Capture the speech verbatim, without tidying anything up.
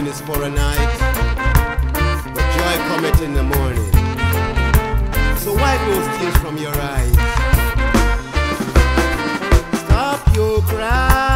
is for a night, but joy cometh in the morning. So wipe those tears from your eyes. Stop your cry.